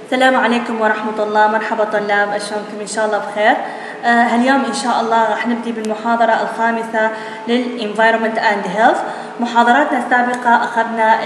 السلام عليكم ورحمة الله. مرحبا طلاب، شلونكم؟ إن شاء الله بخير. هاليوم إن شاء الله راح نبدي بالمحاضرة الخامسة للإنفايرمنت أند هيلث. محاضراتنا السابقة أخذنا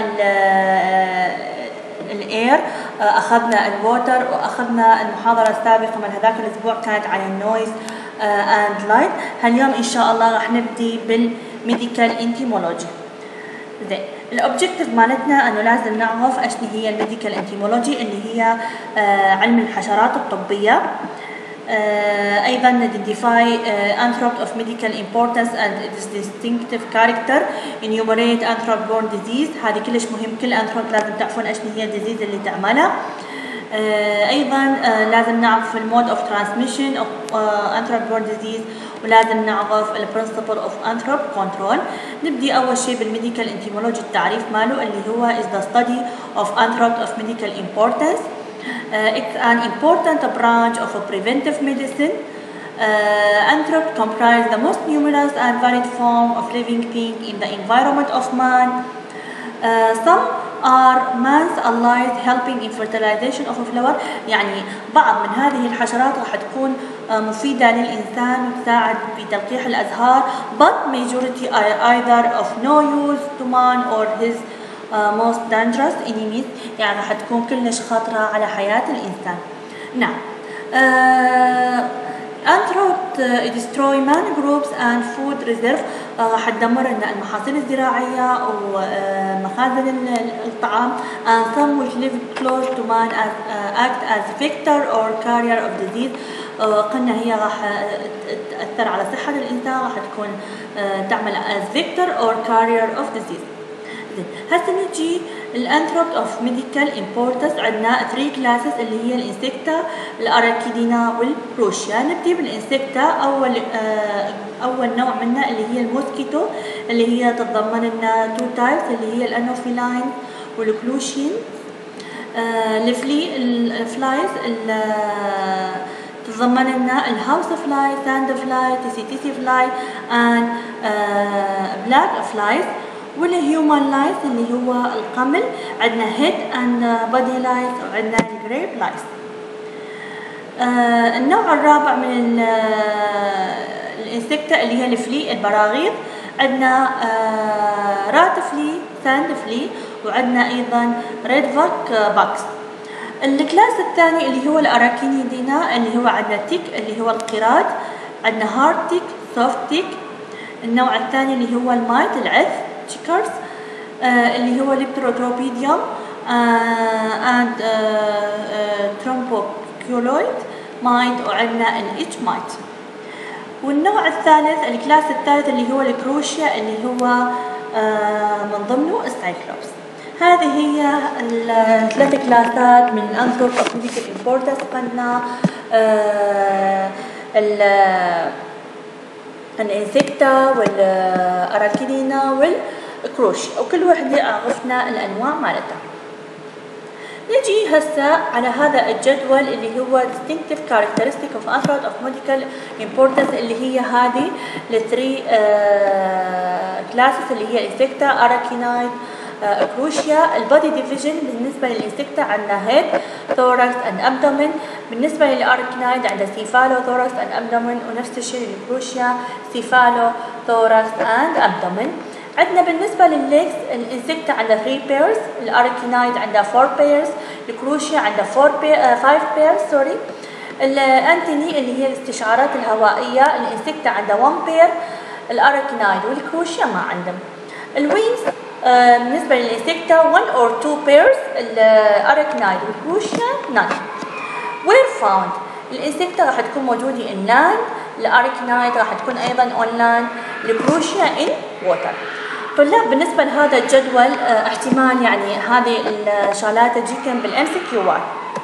الإير، أخذنا الووتر، وأخذنا المحاضرة السابقة من هذاك الأسبوع كانت عن النويز أند لايت. هاليوم إن شاء الله راح نبدي بالميديكال انتيمولوجي. زين، الأوبجيكتيف مالتنا أنه لازم نعرف إيش هي الميديكال انتيمولوجي اللي هي علم الحشرات الطبية. أيضا identify anthropoid of medical importance and its distinctive character. enumerate anthropoid disease، هذه كلش مهم، كل anthropoid لازم تعرفون إيش هي الديزيز اللي تعملها. أيضا لازم نعرف المود of transmission of anthropoid disease، ولازم نعرف البرنسبل اوف انثروب كنترول. نبدي اول شيء بالميديكال انتيمولوجي، التعريف ماله اللي هو is the study of anthropoid of medical importance. It's an important branch of preventive medicine. Anthropoid comprise the most numerous and varied form of living thing in the environment of man. Some are man's allies helping in fertilization of a flower. يعني بعض من هذه الحشرات راح تكون مفيدة للإنسان وتساعد بتلقيح الأزهار، but majority are either of no use to man or his most dangerous enemies. يعني راح تكون كلش خطرة على حياة الإنسان. نعم. Anthropoid destroy mangroves and food reserve. راح تدمر لنا المحاصيل الزراعية ومخازن الطعام. And some which live close to man act as vector or carrier of disease. قلنا هي راح تأثر على صحة الإنسان، راح تكون تعمل as vector or carrier of disease. هسه نجي الانثروبود اوف ميديكال امبورتنس. عندنا 3 كلاسز اللي هي الانسكتا، الاراكيدينا والكروشيا. نبدي بالانسكتا. اول نوع منها اللي هي الموسكيتو، اللي هي تتضمن لنا 2 تايبس اللي هي الانوفيلاين والكلوشين. الفلايز تتضمن لنا الهاوس فلاي، ساند فلاي، تيسي فلاي، and بلاك فلايز. والهيومن لايس اللي هو القمل. عندنا هيد اند بودي لايس، وعندنا الجريب لايس. النوع الرابع من الانسكتا اللي هي الفلي، البراغيث. عندنا رات فلي، ساند فلي، وعندنا ايضا ريد فاك باكس. الكلاس الثاني اللي هو الاراكينيدينا، اللي هو عندنا تيك اللي هو القراد، عندنا هارد تيك، سوفت تيك. النوع الثاني اللي هو المايت، العث، تشيكرز، اللي هو ليبتروتروبيديوم and ترومبوكيولويد مايت، وعندنا الاتش مايت. والنوع الثالث، الكلاس الثالث اللي هو الكروشيا، اللي هو من ضمنه السايكلوبس. هذه هي الثلاث كلاسات من الانثروبود اوف ميديكال امبورتنس. قلنا الانسكتا والاراكيدينا والكروشيا، وكل وحده عرفنا الانواع مالتها. نجي هسه على هذا الجدول اللي هو distinctive characteristic of anthropoid of medical importance، اللي هي هذه الثري كلاسز اللي هي انسكتا، اراكينايد، كروشيا. البودي ديفيجن بالنسبه للانسكتا عندنا هيد، ثوركس اند ابدومين. بالنسبه للاركينايد عندنا سيفالو، ثوركس اند ابدومين، ونفس الشيء للكروشيا، سيفالو، ثوركس اند ابدومين. عندنا بالنسبه للليكس، الانسكتا عندها 3 بيرز، الاركينايد عندها 4 بيرز، الكروشيا عندها 5 بيرز سوري. الانتيني اللي هي الاستشعارات الهوائيه، الانسكتا عندها 1 بير، الاركينايد والكروشيا ما عندهم. الوينز بالنسبه للانسكتا 1 or 2 pairs، الاركينايد والكروشيا none. where found، الانسكتا راح تكون موجوده in land، الاركينايد راح تكون ايضا on land، الكروشيا in water. طلاب بالنسبه لهذا الجدول احتمال يعني هذه الشغلات تجيكم بالام سي كيو.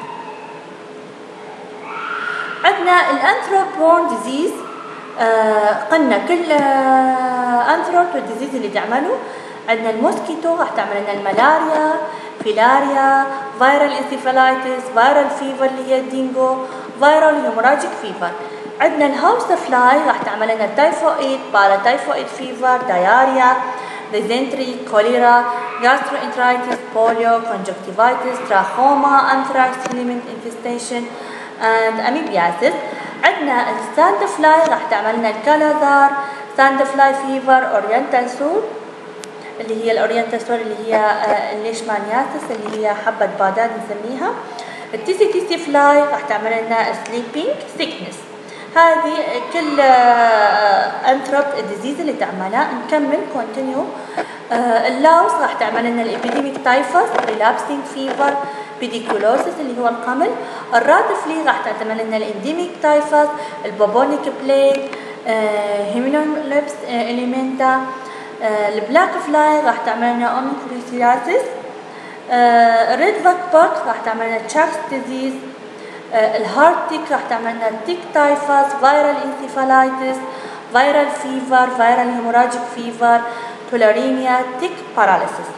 عندنا الانثروبورن ديزيز. قلنا كل انثروبورن ديزيز اللي تعملوا. عندنا الموسكيتو راح تعمل لنا الملاريا، فيلاريا، فيرال انسيفالايتس، فيرال فيفر اللي هي الدينجو، فيرال هيموراجيك فيفر. عندنا الهاوس فلاي راح تعمل لنا تايفويد، بارا تايفويد فيفر، داياريا. dysentery, cholera, gastroenteritis, polio, conjunctivitis, trachoma, anthrax, helminth infestation and amoebiasis. عندنا الساند فلاي راح تعمل لنا الكالازار، ساند فلاي فيفر، اورينتال سور اللي هي الاورينتال سور اللي هي الليشمانياسيس اللي هي حبة بادان نسميها. التي سي تي سي فلاي راح تعمل لنا سليبينج سيكنس. هذه كل انثروب ديزيز اللي تعملها. نكمل كونتينيو. اللاوس راح تعمل لنا الابيديميك تايفوس، ريلابسينج فيفر، بيديكولوسيس اللي هو القمل. الرات فلي راح تعمل لنا الانديميك تايفوس، البوبونيك بليك، هيمينوليبس اليمنتا. البلاك فلاي راح تعمل لنا اونكوليسياسيس. الريد فاك باك راح تعمل لنا تشاكس ديزيز. الهارت تيك راح تعمل لنا تيك تايفوس، فيرال انسيفالايتس، فيرال فيفر، فيرال هيموراجيك فيفر، تولاريميا، تيك باراليسيس.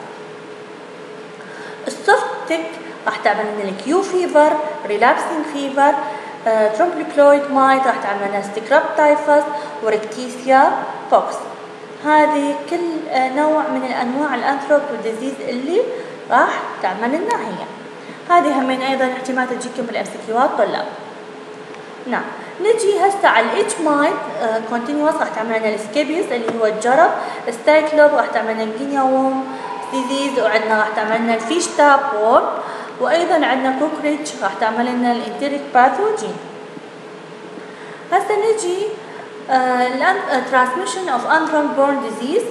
السوفت تيك راح تعمل لنا الكيو فيفر، ريلابسينج فيفر، ترومبيكلويد مايت راح تعمل لنا ستيكراب تايفوس، وريكتيسيا بوكس. هذه كل نوع من الانواع الانثروب ديزيز اللي راح تعمل لنا هي. هذه همين ايضا احتمال تجيكم بالام سي كيوات طلاب. نعم، نجي هسه على الاتش مايت كونتينيوس راح تعمل لنا السكيبيوس اللي هو الجرب، الستايكلوب راح تعمل لنا الجينيا ووم ديزيز، وعندنا راح تعمل لنا الفيش تاب وورم، وايضا عندنا كوكريتش راح تعمل لنا الانتريك باثوجين. هسه نجي transmission of unborn disease.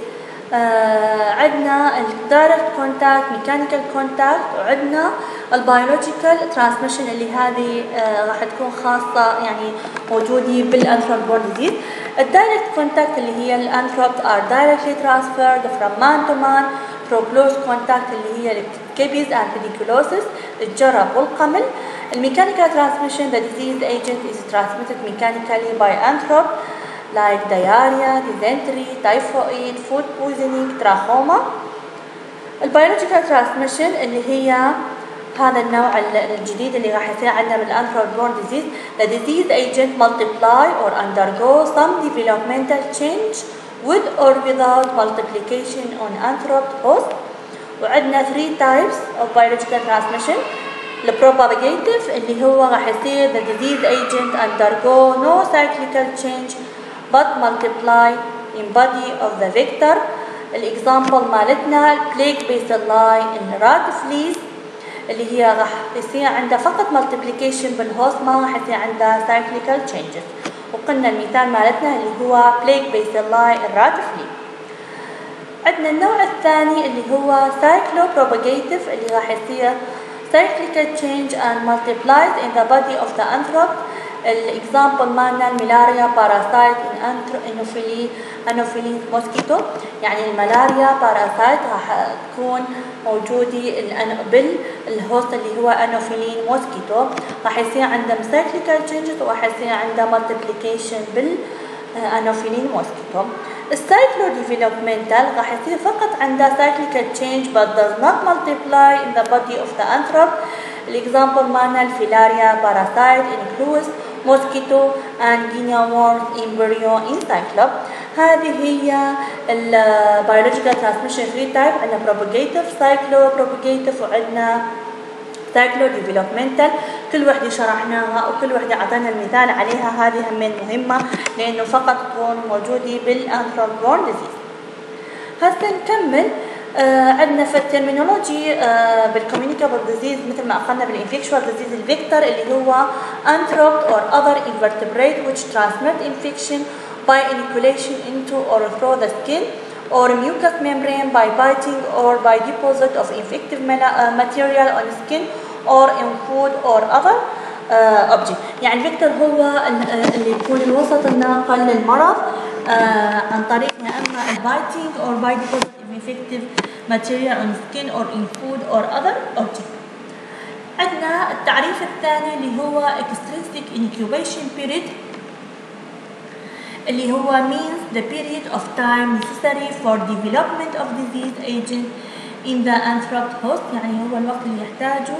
عندنا الدايركت كونتاكت، ميكانيكال كونتاكت، وعندنا البيولوجيكال ترانسميشن اللي هذه راح تكون خاصة يعني موجودة بالانثروبورن ديزيز. الدايركت كونتاكت اللي هي الانثروب are directly transferred from man to man through close contact اللي هي السكيبيز and pediculosis، الجرب والقمل. الميكانيكال ترانسميشن the disease agent is transmitted mechanically by anthrop like diarrhea, dysentery, typhoid, food poisoning, trachoma. البيولوجيكال ترانسميشن اللي هي هذا النوع الجديد اللي راح يصير عندنا بالانثروبورن ديزيز. The disease agent multiply or undergo some developmental change with or without multiplication on anthrop host. وعندنا 3 types of biological transmission. البروباجيتيف اللي هو راح يصير the disease agent undergo no cyclical change but multiply in body of the vector. الإكزامبل مالتنا البليك بيسلاي، الرات فليز اللي هي راح يصير عندها فقط multiplication بالهوست، ما راح يصير عندها cyclical changes. وقلنا المثال مالتنا اللي هو بليك بيسلاي الرات فلي. عندنا النوع الثاني اللي هو cyclopropagative اللي راح يصير cyclical change and multiplies in the body of the anthrop. الإكزامبل مالنا الملاريا باراسايت انوفيلين موسكيتو، يعني الملاريا باراسايت راح تكون موجودة بالهوست اللي هو انوفيلين موسكيتو، راح يصير عندهم cyclical changes وراح يصير عندها multiplication بالانوفيلين موسكيتو. السايكلو ديفلوبمنتال راح يصير فقط عندها cyclical change but does not multiply in the body of the anthrop. الإكزامبل مالنا الفيلاريا باراسايت includes mosquito and guinea worm embryo in cyclop. هذه هي البيولوجيكال ترانسميشن 3 تايب. عندنا propagative، cyclopropagative، وعندنا cycloddevelopmental. كل وحده شرحناها وكل وحده اعطينا المثال عليها. هذه همين مهمه لانه فقط تكون موجوده بالانثروبورن ديزيز. هسه نكمل. عندنا في الترمينولوجي بالكوميونيكابل ديزيز مثل ما اخذنا بالانفكشوال ديزيز الفيكتور اللي هو anthrop or other invertebrate which transmit infection by inoculation into or through the skin or mucous membrane by biting or by deposit of infective material on skin or in food or other object. يعني الفيكتور هو اللي يكون الوسط الناقل للمرض عن طريق يا اما البايتنج or by deposit of infective material on skin or in food or other object. عندنا التعريف الثاني اللي هو extrinsic incubation period اللي هو means the period of time necessary for development of disease agent in the anthrop host، يعني هو الوقت اللي يحتاجه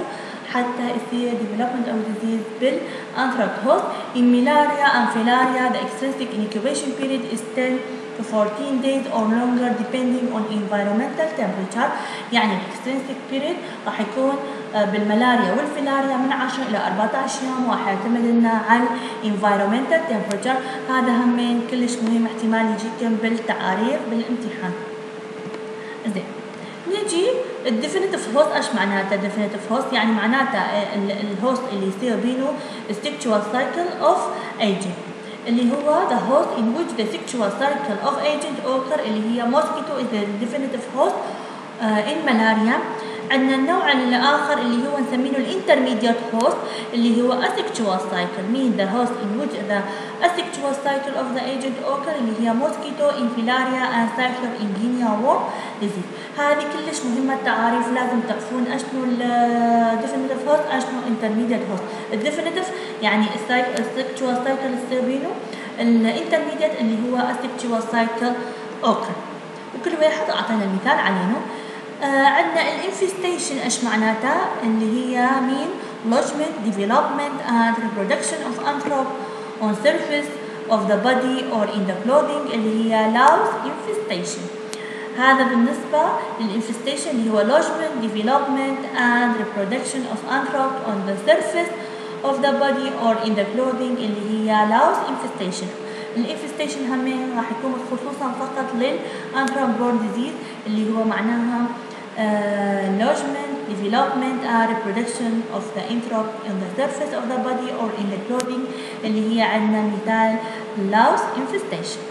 حتى يصير development of disease بالanthrax host. In malaria and filaria the extrinsic incubation period is 10 to 14 days or longer depending on environmental temperature. يعني extrinsic period راح يكون بالملاريا والفيلاريا من 10 إلى 14 يوم، وراح يعتمد لنا على environmental temperature. هذا همين كلش مهم، احتمال يجيكم بالتعاريف بالامتحان. زين، نجي الديفينيتيف هوست. ايش معناته الديفينيتيف هوست؟ يعني معناته الهوست اللي يصير بينه sexual cycle of agent، اللي هو the host in which the sexual cycle of agent occur، اللي هي mosquito is the definitive host in malaria. عندنا النوع الآخر اللي هو نسميه intermediate host، اللي هو asexual cycle mean the host in which the asexual cycle of the agent occur، اللي هي mosquito in filaria and cycler in guinea worm disease. هذه كلش مهمة التعاريف، لازم تعرفون اشنو definitive host اشنو intermediate host. الديفينيتيف يعني asexual cycle يصير بينه، الانترميديت اللي هو asexual cycle occur. وكل واحد أعطينا المثال علينا. عندنا الانفستيشن ايش معناتها؟ اللي هي مين lodgement, development and reproduction of anthrop on surface of the body or in the clothing، اللي هي louse infestation. هذا بالنسبة للانفستيشن اللي هو lodgement, development and reproduction of anthrop on the surface of the body or in the clothing، اللي هي louse infestation. الانفستيشن همين راح يكون خصوصا فقط للانثروب بورن ديزيز، اللي هو معناها lodgement, development and reproduction of the anthrop on the surface of the body or in the clothing، اللي هي عندنا مثال louse infestation.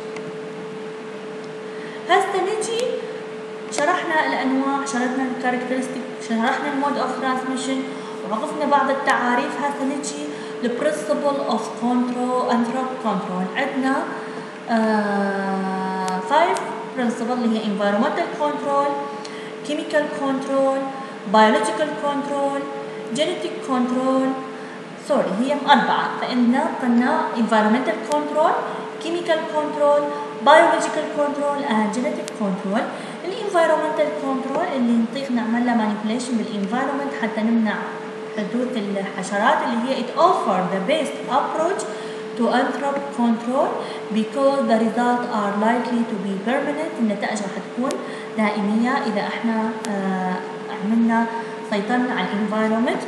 هسه نجي شرحنا الانواع، شرحنا الكاركترستيك، شرحنا المود اوف ترانسميشن، وعرفنا بعض التعاريف. هسه نجي البرنسبل اوف كنترول انثروب كنترول. عندنا 5 برنسبل اللي هي environmental control, chemical control, biological control, genetic control. هي 4. فإننا قلنا environmental control, chemical control, biological control and genetic control. الانفايرمنتال كنترول اللي نطيق نعمل له manipulation بالenvironment حتى نمنع حدوث الحشرات، اللي هي it offer the best approach to anthrop control because the results are likely to be permanent. النتائج راح تكون دائمية إذا احنا عملنا سيطرنا على environment.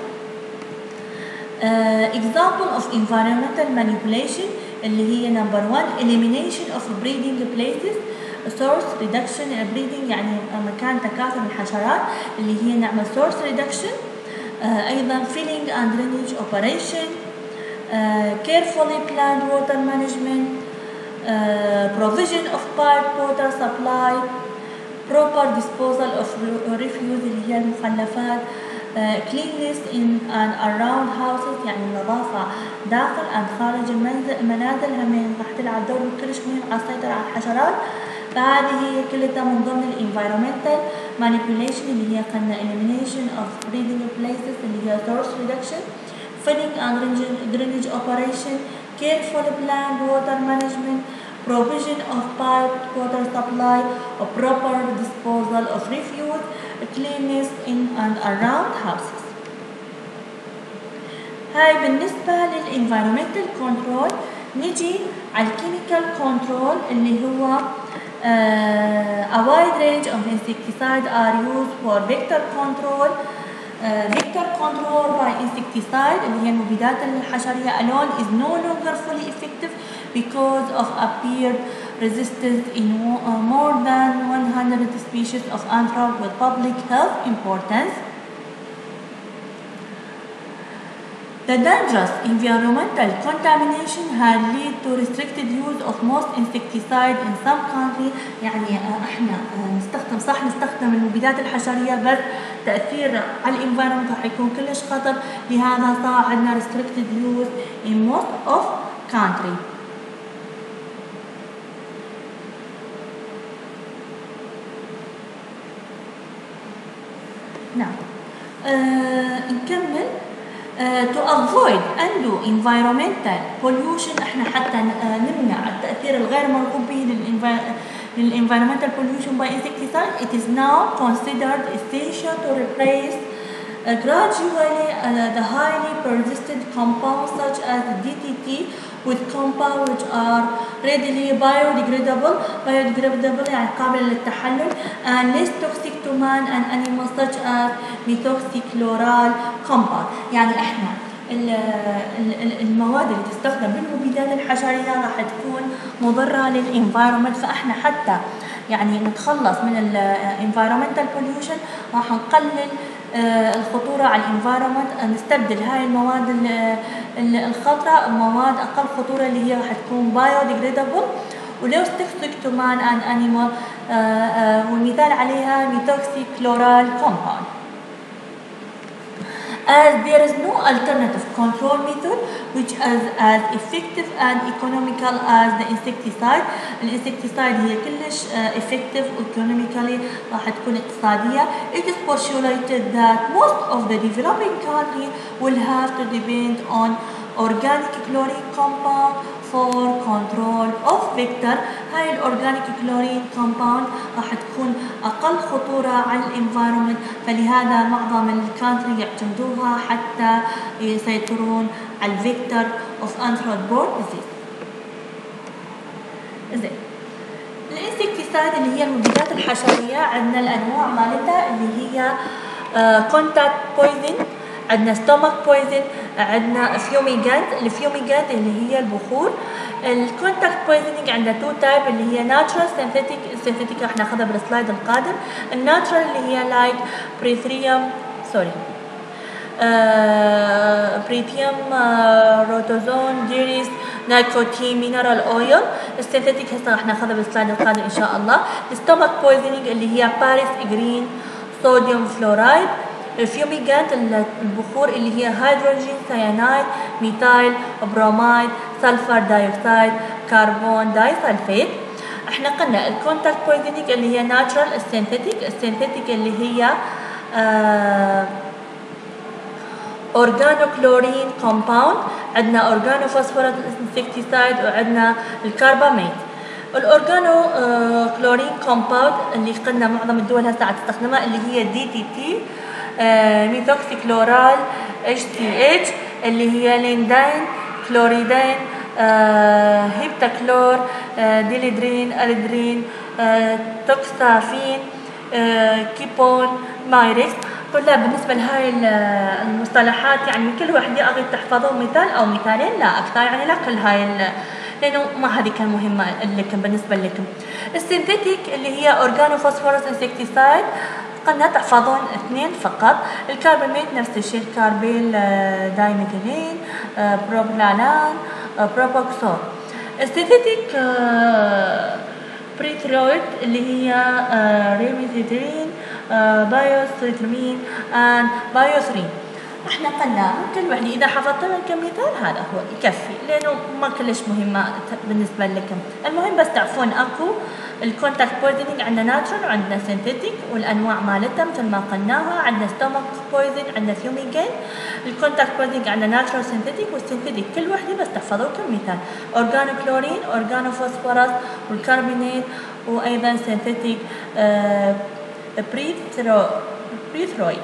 Example of environmental manipulation اللي هي number 1 elimination of breeding places, source reduction. breeding يعني مكان تكاثر الحشرات، اللي هي نعمل source reduction. أيضا filling and drainage operation, carefully planned water management, provision of pipe water supply, proper disposal of refuse اللي هي المخلفات, cleanliness in and around houses يعني النظافة داخل and خارج المنازل. همين راح تلعب دور كلش مهم على السيطرة على الحشرات. فهذه هي كلها من ضمن environmental manipulation اللي هي قلنا elimination of breeding places اللي هي source reduction, filling and drainage operation, careful planned water management, provision of piped water supply, or proper disposal of refuse, cleanliness in and around houses. هاي بالنسبة للenvironmental control. نجي على الchemical control اللي هو a wide range of insecticides are used for vector control. Vector control by insecticide اللي هي المبيدات الحشرية alone is no longer fully effective because of appeared resistance in more than 100 species of anthrop with public health importance. The dangerous environmental contamination had led to restricted use of most insecticide in some countries. يعني احنا نستخدم المبيدات الحشرية بس تأثير على الانفايرمنت راح يكون كلش خطر، لهذا صار عندنا restricted use in most of countries. نعم نكمل. to avoid undue environmental pollution، احنا حتى نمنع التأثير الغير مرغوب به للenvironmental pollution by insecticide. It is now considered essential to replace Gradually, the highly persistent compounds such as DDT with compounds which are readily biodegradable يعني قابل للتحلل and less toxic to man and animals such as methoxychloral compound. يعني احنا المواد اللي تستخدم بالمبيدات الحشرية راح تكون مضرة للانفايرمنت، فاحنا حتى يعني نتخلص من الانفايرمنتال بوليوشن راح نقلل الخطورة على الانفايرمنت، نستبدل هاي المواد الخطرة بمواد أقل خطورة اللي هي راح تكون بايوديجريدابل ولو toxic to man and animal، والمثال عليها methoxychloral compound. As there is no alternative control method which is as effective and economical as the insecticide. الانسكتيسايد هي كلش effective و economically راح تكون اقتصادية. It is postulated that most of the developing countries will have to depend on organic chlorine compound for control of vector. هاي الأورجانيك كلورين كومباوند راح تكون أقل خطورة على الانفايرمنت، فلهذا معظم الكانتري يعتمدوها حتى يسيطرون على الفيكتور اوف انثروبورن ديزيز. زين، الانسكتيسايد اللي هي المبيدات الحشرية عندنا الأنواع مالتها اللي هي كونتاكت بويزن، عندنا ستومك بويزن، عندنا فيوميجانت. الفيوميجانت اللي هي البخور. الكونتاكت بويزنينج عندنا تو تايب اللي هي ناتشرال سينثيتيك. السينثيتيك راح ناخذها بالسلايد القادم. الناتشرال اللي هي لايك بريثيوم روتوزون ديريس نيكوتين مينرال اويل. السينثيتيك هسه راح ناخذها بالسلايد القادم ان شاء الله. الستومك بويزنينج اللي هي باريس جرين صوديوم فلورايد. الفيوميجانت البخور اللي هي هيدروجين سيانايد ميثايل برومايد سلفر دايوكسيد كربون داي سلفيت. احنا قلنا الكونتاكت بويزنينج اللي هي ناتشرال. السينثيتيك اللي هي اورجانوكلورين كومباوند، عندنا اورجانوفوسفورس انسكتيسايد وعندنا الكرباميد. الاورجانو كلورين كومباوند اللي قلنا معظم الدول هسه عم تستخدمها اللي هي DDT ميثوكسيكلورال HCH اللي هي ليندين كلوريدين هيبتاكلور ديليدرين أليدرين توكسافين كيبون مايركس. كلها بالنسبة لهاي المصطلحات يعني من كل وحدة أريد تحفظوا مثال أو مثالين لا أكثر، يعني لا كل هاي لأنه ما هذه كان مهمة لكم بالنسبة لكم. السينثيتيك اللي هي أورجانوفوسفورس انسكتيسايد قلنا تحفظون اثنين فقط. الكارباميد نفس الشيء كاربيل دايميثيلين بروبلانان بروبوكسول. السينثيتيك بريثرويد اللي هي ريميثيدرين بايوسيترمين and بايوثرين. احنا قلنا كل وحده اذا حفظت لنا كمثال هذا هو يكفي لانه ما كلش مهمه بالنسبه لكم. المهم بس تعرفون اكو الكونتاكت بويزنينج عندنا ناتشرال وعندنا سينثيتيك والانواع مالتها مثل ما قلناها. عندنا ستومك بويزن، عندنا فيوميجين. الكونتاكت بويزنينج عندنا ناتشرال سينثيتيك والسينثيتيك كل وحده بس تحفظوا كم مثال. اورجانوكلورين اورجانوفوسفورس والكربونات وايضا سينثيتيك بريثرويد.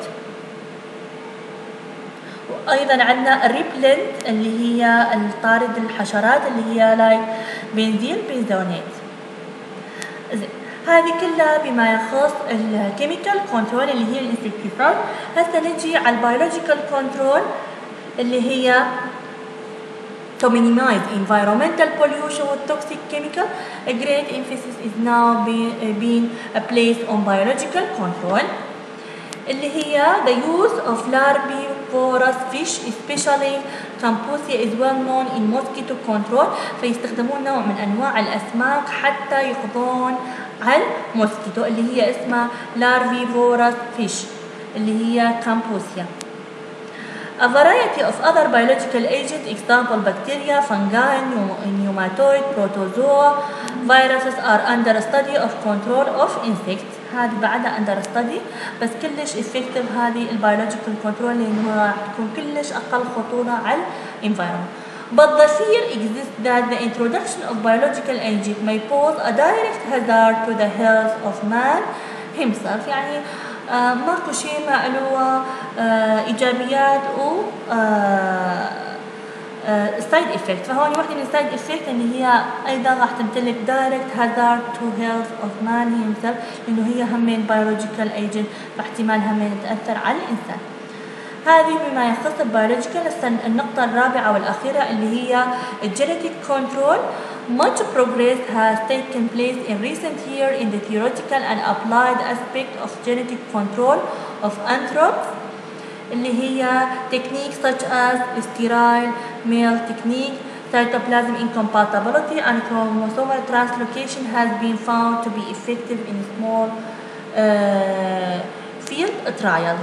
وايضا عندنا الريبلنت اللي هي الطارد الحشرات اللي هي لايك بنزين بنزونات. زين، هذه كلها بما يخص الكيميكال كنترول اللي هي الانسكتيسايد. هسه نجي على البيولوجيكال كنترول اللي هي to minimize environmental pollution with toxic chemical. A great emphasis is now being placed on biological control اللي هي the use of larvivorous fish especially Campusia is well known in mosquito control. فيستخدمون نوع من أنواع الأسماك حتى يقضون على الموسكيتو اللي هي اسمها larvivorous fish اللي هي Campusia. A variety of other biological agents, example bacteria, fungi, pneumatoid, protozoa, viruses are under study of control of insects. هذه بعدها under study بس كلش effective هذه البيولوجيكال كنترول لأنه راح تكون كلش أقل خطورة على environment. But the fear exists that the introduction of biological agents may pose a direct hazard to the health of man himself. يعني ماكو شيء ما له إيجابيات و سايد افكت. فهون واحدة من السايد افكت اللي هي ايضا راح تمتلك دايركت هازارد تو هيلث اوف مان هيمسيلف، لانه هي همين بيولوجيكال ايجنت، فاحتمال همين تاثر على الانسان. هذه بما يخص البيولوجيكال. النقطة الرابعة والأخيرة اللي هي الجينيتيك كنترول. Much progress has taken place in recent years in the theoretical and applied aspect of genetic control of anthropes اللي هي techniques such as sterile male technique, cytoplasm incompatibility and chromosomal translocation has been found to be effective in small field trials.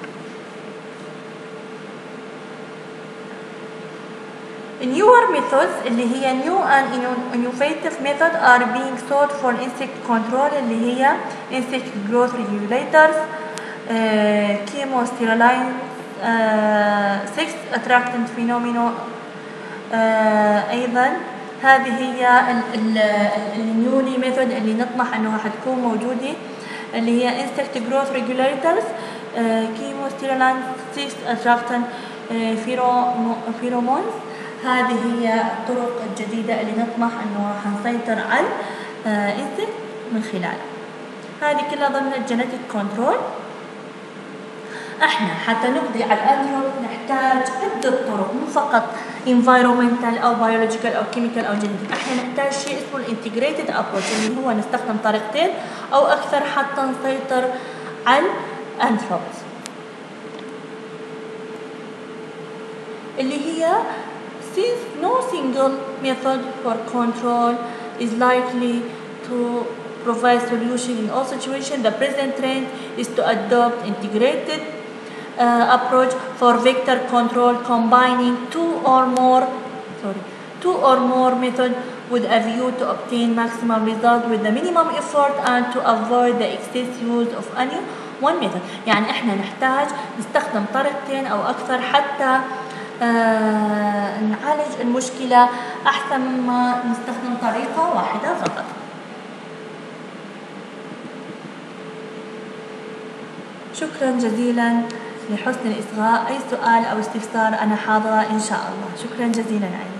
Newer methods اللي هي new and innovative methods are being sought for insect control اللي هي insect growth regulators, chemosterilizing, sex attractant phenomena. أيضا هذه هي النيولي ميثود اللي نطمح أنه راح تكون موجودة اللي هي insect growth regulators, chemosterilizing, sex attractant pheromones. هذه هي الطرق الجديدة اللي نطمح أنه راح نسيطر على insect من خلالها. هذه كلها ضمن الجينيتيك كنترول. احنا حتى نقضي على الانثروب نحتاج عدة طرق، مو فقط environmental او biological او chemical او genetic. احنا نحتاج شيء اسمه الانتجريتد ابروتش اللي هو نستخدم طريقتين او اكثر حتى نسيطر على الانثروبس، اللي هي since no single method for control is likely to provide solution in all situations, the present trend is to adopt integrated approach for vector control, combining two or more methods with a view to obtain maximum result with the minimum effort and to avoid the excess use of any one method. يعني احنا نحتاج نستخدم طريقتين او اكثر حتى نعالج المشكلة احسن مما نستخدم طريقة واحدة فقط. شكرا جزيلا لحسن الإصغاء. أي سؤال أو استفسار أنا حاضرة إن شاء الله. شكرا جزيلا.